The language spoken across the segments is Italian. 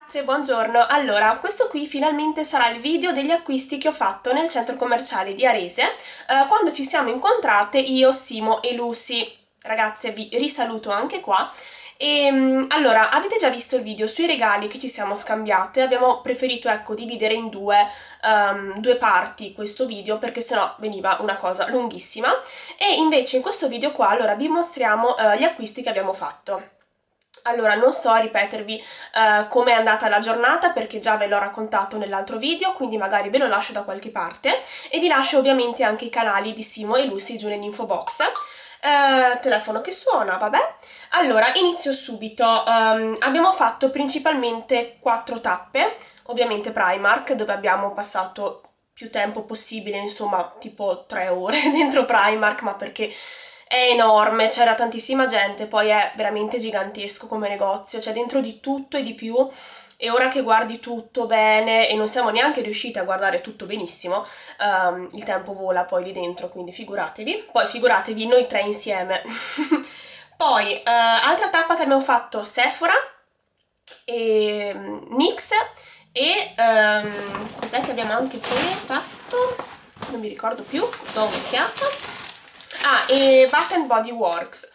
Buongiorno, allora questo qui finalmente sarà il video degli acquisti che ho fatto nel centro commerciale di Arese quando ci siamo incontrate io, Simo e Lucy. Ragazze, vi risaluto anche qua. Allora, avete già visto il video sui regali che ci siamo scambiate? Abbiamo preferito, ecco, dividere in due parti questo video perché sennò veniva una cosa lunghissima, e invece in questo video qua allora vi mostriamo gli acquisti che abbiamo fatto. Allora, non sto a ripetervi come è andata la giornata perché già ve l'ho raccontato nell'altro video, quindi magari ve lo lascio da qualche parte, e vi lascio ovviamente anche i canali di Simo e Lucy giù nell'info box. Telefono che suona, vabbè. Allora, inizio subito. Abbiamo fatto principalmente 4 tappe, ovviamente Primark, dove abbiamo passato più tempo possibile, insomma tipo 3 ore dentro Primark, ma perché è enorme, c'era tantissima gente, poi è veramente gigantesco come negozio, c'è dentro di tutto e di più, e ora che guardi tutto bene, e non siamo neanche riusciti a guardare tutto benissimo, il tempo vola poi lì dentro, quindi figuratevi. Poi figuratevi noi tre insieme. Poi, altra tappa che abbiamo fatto, Sephora, e NYX, e cos'è che abbiamo anche poi fatto? Non mi ricordo più, do un'occhiata. Ah, e Bath Body Works.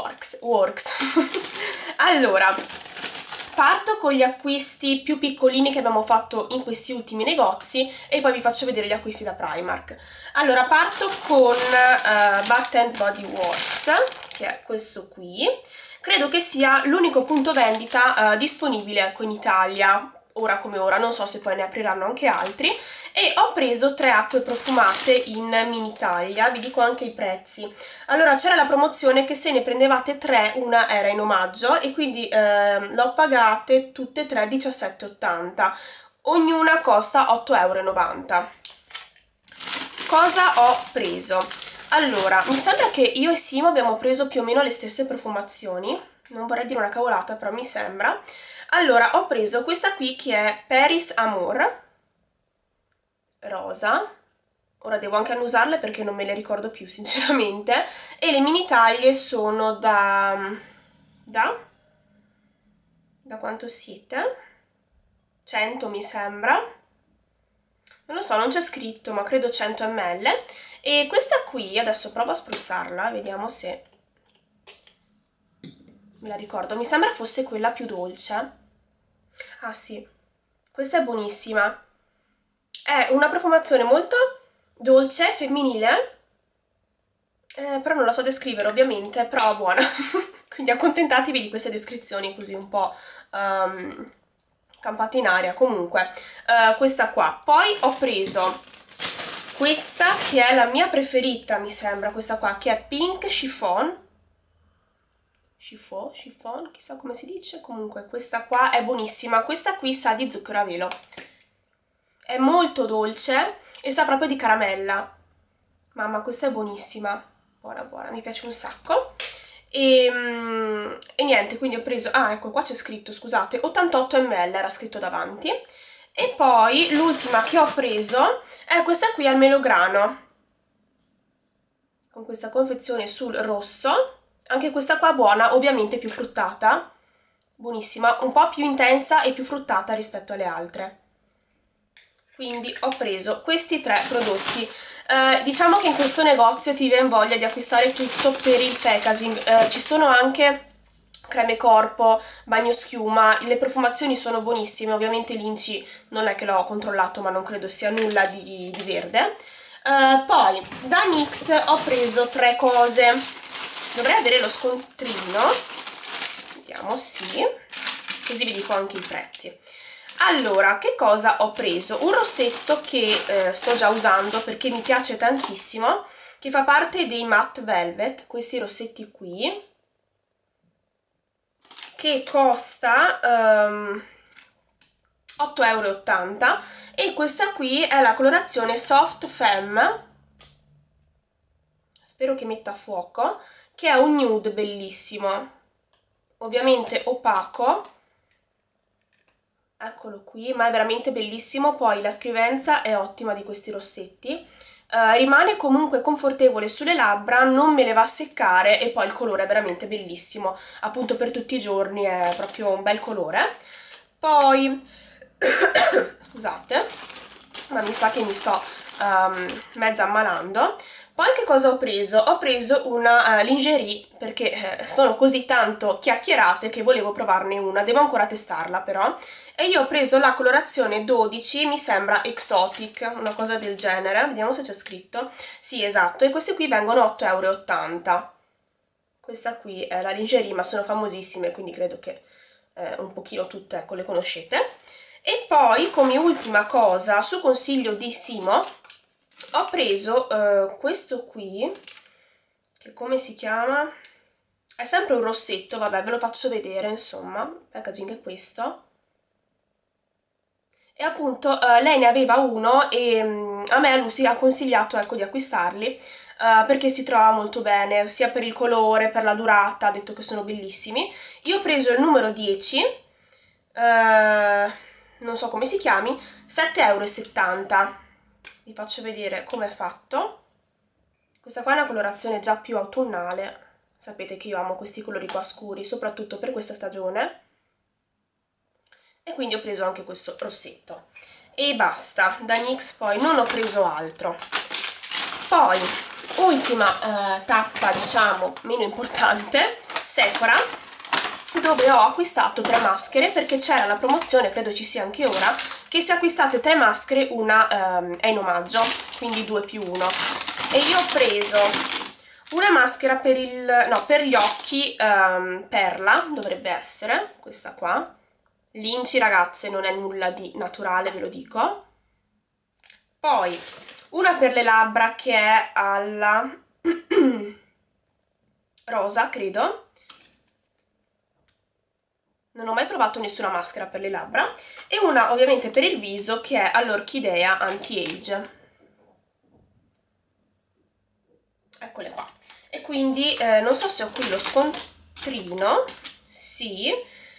Allora, parto con gli acquisti più piccolini che abbiamo fatto in questi ultimi negozi e poi vi faccio vedere gli acquisti da Primark. Allora, parto con Bath Body Works, che è questo qui. Credo che sia l'unico punto vendita disponibile, ecco, in Italia, ora come ora, non so se poi ne apriranno anche altri, e ho preso 3 acque profumate in mini taglia, vi dico anche i prezzi. Allora, c'era la promozione che se ne prendevate 3 una era in omaggio, e quindi l'ho pagate tutte e 3 17,80, ognuna costa 8,90 €. Cosa ho preso? Allora, mi sembra che io e Simo abbiamo preso più o meno le stesse profumazioni, non vorrei dire una cavolata, però mi sembra. Allora, ho preso questa qui che è Paris Amour, rosa. Ora devo anche annusarle perché non me le ricordo più sinceramente, e le mini taglie sono da quanto siete? 100 mi sembra, non lo so, non c'è scritto, ma credo 100 ml. E questa qui, adesso provo a spruzzarla, vediamo se me la ricordo, mi sembra fosse quella più dolce. Ah sì, questa è buonissima, è una profumazione molto dolce, femminile, però non la so descrivere ovviamente, però buona. Quindi accontentatevi di queste descrizioni così un po' campate in aria. Comunque, questa qua. Poi ho preso questa che è la mia preferita, mi sembra, questa qua, che è Pink Chiffon, chissà come si dice. Comunque questa qua è buonissima, questa qui sa di zucchero a velo, è molto dolce e sa proprio di caramella. Mamma, questa è buonissima, buona buona, mi piace un sacco. E niente, quindi ho preso, ah ecco qua c'è scritto, scusate, 88 ml era scritto davanti. E poi l'ultima che ho preso è questa qui al melograno, con questa confezione sul rosso. Anche questa qua buona, ovviamente più fruttata, buonissima, un po' più intensa e più fruttata rispetto alle altre. Quindi ho preso questi 3 prodotti. Diciamo che in questo negozio ti viene voglia di acquistare tutto per il packaging. Ci sono anche creme corpo, bagnoschiuma, le profumazioni sono buonissime, ovviamente l'Inci non è che l'ho controllato, ma non credo sia nulla di verde. Poi da NYX ho preso 3 cose, dovrei avere lo scontrino, vediamo, sì, così vi dico anche i prezzi. Allora, che cosa ho preso? Un rossetto che sto già usando perché mi piace tantissimo, che fa parte dei Matte Velvet, questi rossetti qui, che costa 8,80 €, e questa qui è la colorazione Soft Femme, spero che metta a fuoco, che è un nude bellissimo, ovviamente opaco. Eccolo qui, ma è veramente bellissimo. Poi la scrivenza è ottima di questi rossetti, rimane comunque confortevole sulle labbra, non me le va a seccare, e poi il colore è veramente bellissimo, appunto per tutti i giorni è proprio un bel colore. Poi scusate, ma mi sa che mi sto mezza ammalando. Poi che cosa ho preso? Ho preso una lingerie perché sono così tanto chiacchierate che volevo provarne una, devo ancora testarla però. E io ho preso la colorazione 12, mi sembra Exotic, una cosa del genere, vediamo se c'è scritto. Sì, esatto, e queste qui vengono 8,80 €. Questa qui è la lingerie, ma sono famosissime, quindi credo che un pochino tutte, ecco, le conoscete. E poi, come ultima cosa, su consiglio di Simo, ho preso questo qui, che come si chiama? È sempre un rossetto, vabbè, ve lo faccio vedere, insomma. Il packaging è questo. E appunto lei ne aveva uno e a me Lucy ha consigliato, ecco, di acquistarli perché si trova molto bene, sia per il colore, per la durata, ha detto che sono bellissimi. Io ho preso il numero 10, non so come si chiami, 7,70 €. Vi faccio vedere com'è fatto. Questa qua è una colorazione già più autunnale, sapete che io amo questi colori qua scuri, soprattutto per questa stagione. E quindi ho preso anche questo rossetto. E basta, da NYX poi non ho preso altro. Poi, ultima tappa, diciamo, meno importante, Sephora, dove ho acquistato 3 maschere perché c'era la promozione, credo ci sia anche ora, che se acquistate 3 maschere una è in omaggio, quindi 2 più 1. E io ho preso una maschera per gli occhi perla, dovrebbe essere, questa qua. L'inci, ragazze, non è nulla di naturale, ve lo dico. Poi una per le labbra che è alla rosa, credo. Non ho mai provato nessuna maschera per le labbra. E una ovviamente per il viso che è all'orchidea anti-age. Eccole qua. E quindi non so se ho qui lo scontrino. Sì,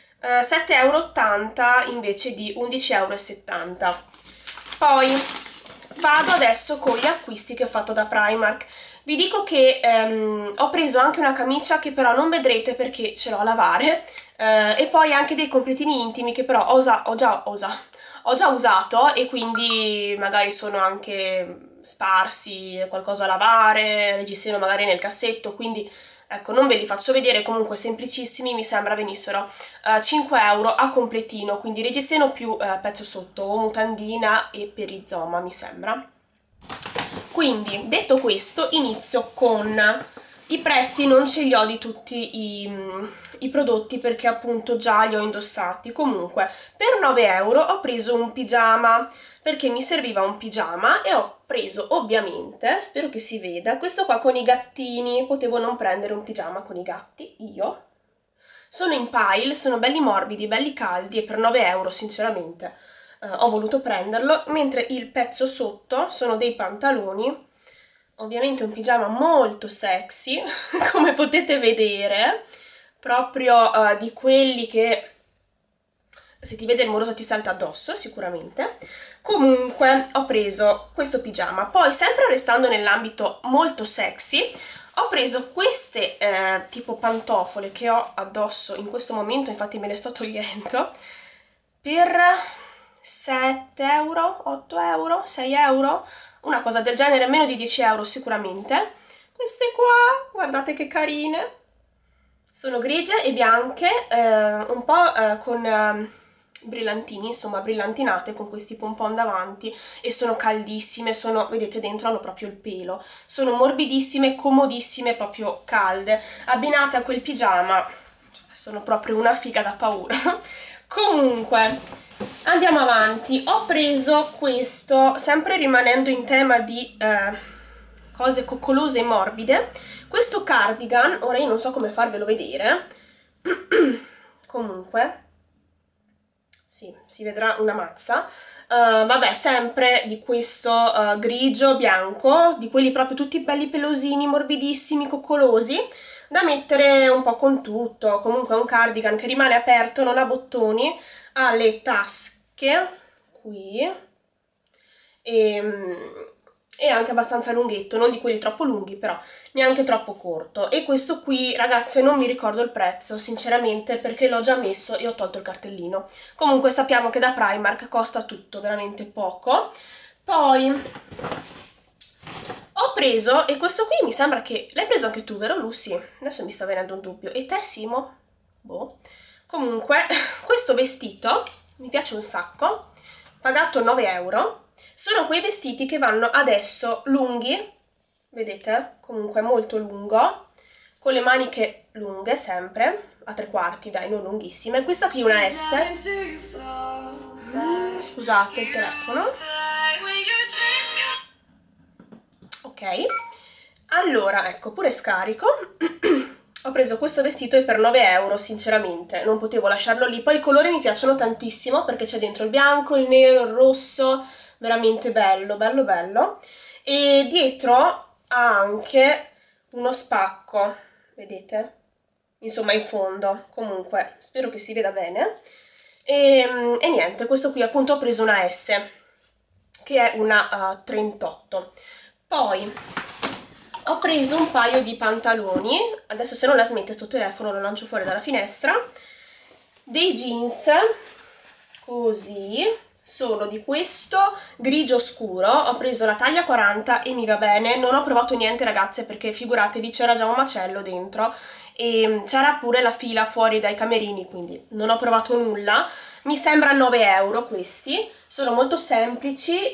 7,80 € invece di 11,70 €. Poi vado adesso con gli acquisti che ho fatto da Primark. Vi dico che ho preso anche una camicia che però non vedrete perché ce l'ho a lavare, e poi anche dei completini intimi che però ho già usato e quindi magari sono anche sparsi, qualcosa a lavare, reggiseno magari nel cassetto, quindi ecco, non ve li faccio vedere, comunque semplicissimi, mi sembra venissero 5 € a completino, quindi reggiseno più pezzo sotto, o mutandina e perizoma, mi sembra. Quindi, detto questo, inizio con i prezzi, non ce li ho di tutti i prodotti perché appunto già li ho indossati. Comunque, per 9 € ho preso un pigiama, perché mi serviva un pigiama e ho preso ovviamente, spero che si veda, questo qua con i gattini. Potevo non prendere un pigiama con i gatti, io. Sono in pile, sono belli morbidi, belli caldi e per 9 € sinceramente ho voluto prenderlo, mentre il pezzo sotto sono dei pantaloni, ovviamente un pigiama molto sexy, come potete vedere, proprio di quelli che se ti vede il moroso ti salta addosso, sicuramente. Comunque ho preso questo pigiama, poi sempre restando nell'ambito molto sexy, ho preso queste tipo pantofole che ho addosso in questo momento, infatti me le sto togliendo, per 7 €, 8 €, 6 €, una cosa del genere, meno di 10 € sicuramente. Queste qua, guardate che carine, sono grigie e bianche, un po' con brillantini, insomma brillantinate con questi pompon davanti, e sono caldissime, sono, vedete dentro hanno proprio il pelo, sono morbidissime, comodissime, proprio calde, abbinate a quel pigiama, sono proprio una figa da paura. Comunque, andiamo avanti. Ho preso questo, sempre rimanendo in tema di cose coccolose e morbide, questo cardigan. Ora io non so come farvelo vedere, comunque sì, si vedrà una mazza. Vabbè, sempre di questo grigio bianco, di quelli proprio tutti belli pelosini, morbidissimi, coccolosi, da mettere un po' con tutto. Comunque è un cardigan che rimane aperto, non ha bottoni, ha le tasche qui, e e anche abbastanza lunghetto, non di quelli troppo lunghi, però neanche troppo corto. E questo qui, ragazze, non mi ricordo il prezzo, sinceramente, perché l'ho già messo e ho tolto il cartellino. Comunque sappiamo che da Primark costa tutto veramente poco. Poi ho preso, e questo qui mi sembra che... L'hai preso anche tu, vero Lucy? Adesso mi sta venendo un dubbio. E te, Simo? Boh. Comunque, questo vestito mi piace un sacco, pagato 9 euro. Sono quei vestiti che vanno adesso lunghi, vedete? Comunque molto lungo, con le maniche lunghe sempre, a 3/4, dai, non lunghissime. Questa qui è una S. Scusate il telefono. Ok, allora ecco, pure scarico. Ho preso questo vestito e per 9 euro, sinceramente, non potevo lasciarlo lì. Poi i colori mi piacciono tantissimo perché c'è dentro il bianco, il nero, il rosso, veramente bello, bello, bello. E dietro ha anche uno spacco, vedete? Insomma, in fondo. Comunque, spero che si veda bene. E niente, questo qui appunto ho preso una S, che è una 38. Poi ho preso un paio di pantaloni, adesso se non la smette sto telefono lo lancio fuori dalla finestra, dei jeans, così, sono di questo grigio scuro, ho preso la taglia 40 e mi va bene, non ho provato niente ragazze perché figuratevi c'era già un macello dentro e c'era pure la fila fuori dai camerini, quindi non ho provato nulla. Mi sembra 9 euro questi, sono molto semplici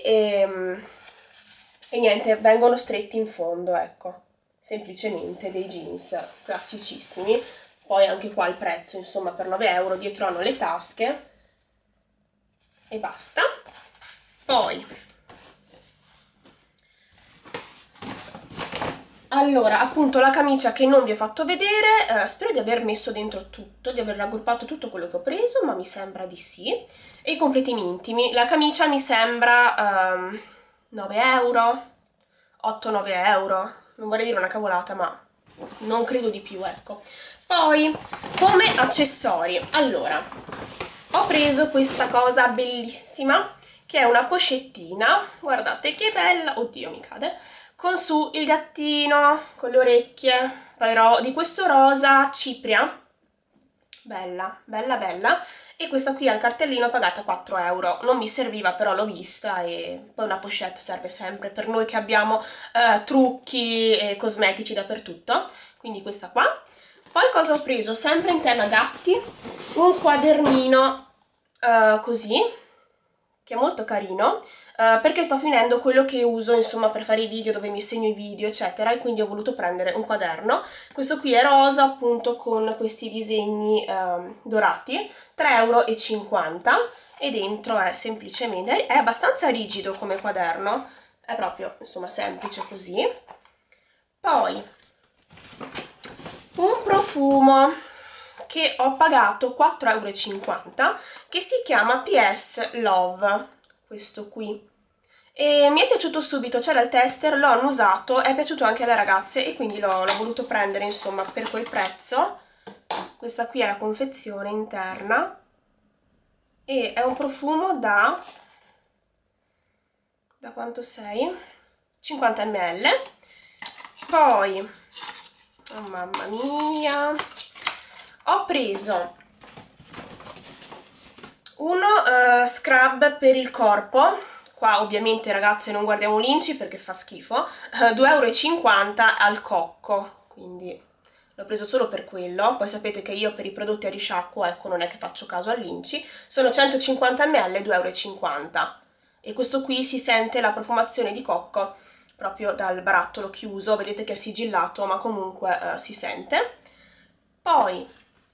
e niente, vengono stretti in fondo, ecco, semplicemente dei jeans classicissimi. Poi anche qua il prezzo, insomma, per 9 euro, dietro hanno le tasche e basta. Poi, allora, appunto la camicia che non vi ho fatto vedere, spero di aver messo dentro tutto, di aver raggruppato tutto quello che ho preso, ma mi sembra di sì. E i completini intimi, la camicia mi sembra 9 euro, 8-9 euro, non vorrei dire una cavolata, ma non credo di più, ecco. Poi, come accessori, allora, ho preso questa cosa bellissima, che è una pochettina, guardate che bella, oddio mi cade, con su il gattino, con le orecchie, però di questo rosa cipria, bella, bella, bella, e questa qui al cartellino pagata 4 euro, non mi serviva però l'ho vista e poi una pochette serve sempre per noi che abbiamo trucchi e cosmetici dappertutto, quindi questa qua. Poi cosa ho preso? Sempre in tema gatti, un quadernino così, che è molto carino, perché sto finendo quello che uso insomma per fare i video dove mi segno i video eccetera e quindi ho voluto prendere un quaderno. Questo qui è rosa appunto con questi disegni dorati, 3,50 euro e dentro è semplicemente, è abbastanza rigido come quaderno, è proprio insomma semplice così. Poi un profumo che ho pagato 4,50 euro che si chiama PS Love, questo qui, e mi è piaciuto subito, c'era il tester, l'ho annusato, è piaciuto anche alle ragazze e quindi l'ho voluto prendere insomma per quel prezzo. Questa qui è la confezione interna e è un profumo da quanto sei? 50 ml. Poi, oh mamma mia, ho preso uno scrub per il corpo, qua ovviamente ragazze non guardiamo l'inci perché fa schifo, 2,50 euro al cocco, quindi l'ho preso solo per quello. Poi sapete che io per i prodotti a risciacquo, ecco, non è che faccio caso all'inci, sono 150 ml, 2,50 euro, e questo qui si sente la profumazione di cocco proprio dal barattolo chiuso, vedete che è sigillato ma comunque si sente. Poi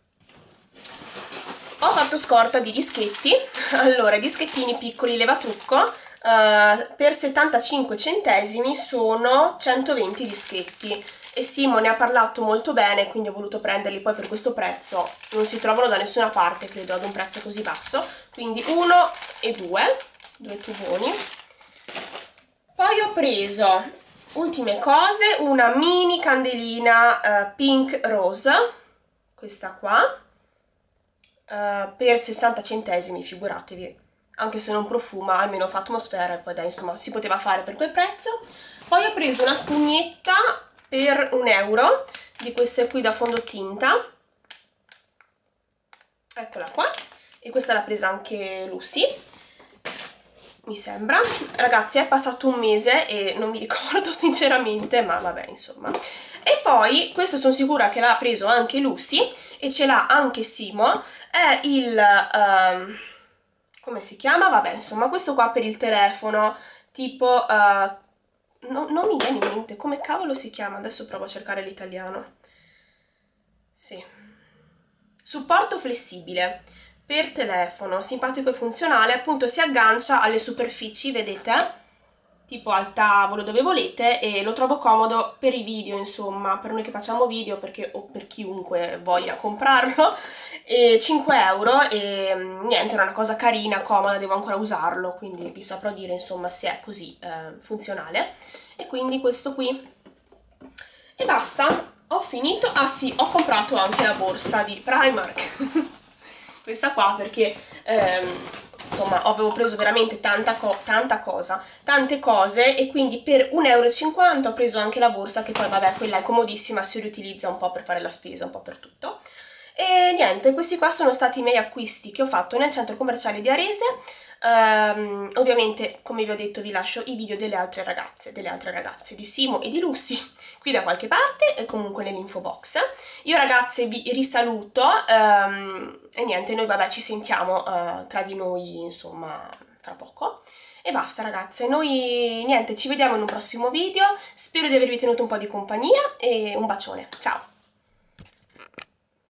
ho fatto scorta di dischetti, allora dischettini piccoli levatrucco, per 75 centesimi sono 120 dischetti e Simo ne ha parlato molto bene, quindi ho voluto prenderli. Poi per questo prezzo non si trovano da nessuna parte, credo, ad un prezzo così basso, quindi uno e due tuboni. Poi ho preso, ultime cose, una mini candelina pink rose, questa qua, per 60 centesimi, figuratevi, anche se non profuma, almeno fa atmosfera, e poi dai, insomma, si poteva fare per quel prezzo. Poi ho preso una spugnetta per €1, di queste qui da fondotinta, eccola qua, e questa l'ha presa anche Lucy, mi sembra. Ragazzi, è passato un mese e non mi ricordo sinceramente, ma vabbè, insomma. E poi, questo sono sicura che l'ha preso anche Lucy, e ce l'ha anche Simo, è il... come si chiama? Vabbè, insomma, questo qua per il telefono, tipo... non mi viene in mente come cavolo si chiama, adesso provo a cercare l'italiano. Sì. Supporto flessibile per telefono, simpatico e funzionale, appunto si aggancia alle superfici, vedete? Tipo al tavolo, dove volete, e lo trovo comodo per i video, insomma, per noi che facciamo video, perché, o per chiunque voglia comprarlo, e 5 € e niente, è una cosa carina, comoda, devo ancora usarlo, quindi vi saprò dire, insomma, se è così funzionale. E quindi questo qui. E basta, ho finito. Ah sì, ho comprato anche la borsa di Primark, questa qua, perché insomma avevo preso veramente tante cose, e quindi per €1,50 ho preso anche la borsa, che poi vabbè, quella è comodissima, si riutilizza un po' per fare la spesa, un po' per tutto. E niente, questi qua sono stati i miei acquisti che ho fatto nel centro commerciale di Arese. Ovviamente, come vi ho detto, vi lascio i video delle altre ragazze, di Simo e di Lucy, qui da qualche parte, e comunque nell'info box. Io ragazze vi risaluto, e niente, noi vabbè ci sentiamo tra di noi, insomma, tra poco. E basta ragazze, noi niente, ci vediamo in un prossimo video, spero di avervi tenuto un po' di compagnia, e un bacione, ciao!